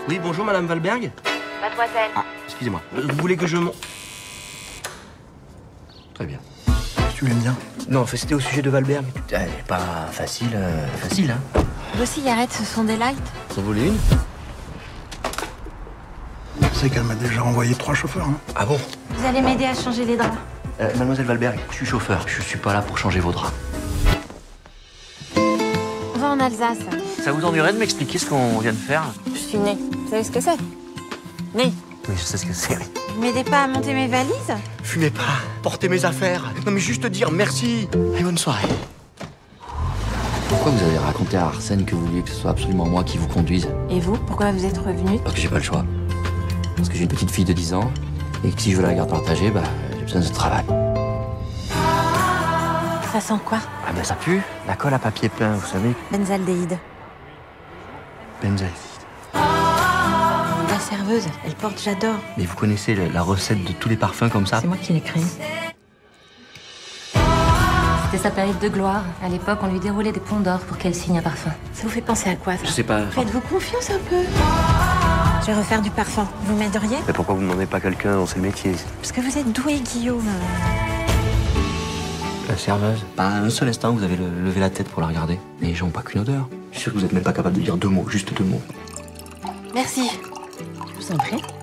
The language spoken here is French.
Oui, bonjour, Madame Valberg. Mademoiselle. Ah, excusez-moi. Vous voulez que je monte? Très bien. Tu m'aimes bien? Non, c'était au sujet de Valberg. Elle est pas facile, hein. Vos cigarettes, ce sont des lights? Vous en voulez une? Tu sais qu'elle m'a déjà envoyé 3 chauffeurs, hein. Ah bon? Vous allez m'aider à changer les draps. Mademoiselle Valberg, je suis chauffeur. Je suis pas là pour changer vos draps. On va en Alsace. Ça vous ennuierait de m'expliquer ce qu'on vient de faire? Je suis née. Vous savez ce que c'est? Née. Oui, je sais ce que c'est, oui. Vous m'aidez pas à monter mes valises? Fumez pas, portez mes affaires. Non mais juste dire merci et bonne soirée. Pourquoi vous avez raconté à Arsène que vous vouliez que ce soit absolument moi qui vous conduise? Et vous, pourquoi vous êtes revenu? Parce que j'ai pas le choix. Parce que j'ai une petite fille de 10 ans et que si je veux la garde partagée, j'ai besoin de ce travail. Ça sent quoi? Ah ben ça pue, la colle à papier peint, vous savez. Benzaldéhyde. Benzel. La serveuse, elle porte j'adore. Mais vous connaissez la recette de tous les parfums comme ça? C'est moi qui l'ai créée. C'était sa période de gloire. À l'époque, on lui déroulait des ponts d'or pour qu'elle signe un parfum. Ça vous fait penser à quoi, ça? Je sais pas. Faites-vous confiance un peu. Je vais refaire du parfum. Vous m'aideriez? Mais pourquoi vous ne demandez pas quelqu'un dans ce métier? Parce que vous êtes doué, Guillaume. La serveuse. Pas un seul instant vous avez levé la tête pour la regarder. Les gens ont pas qu'une odeur. Je suis sûr que vous êtes même pas capable de dire 2 mots, juste 2 mots. Merci. Je vous en prie.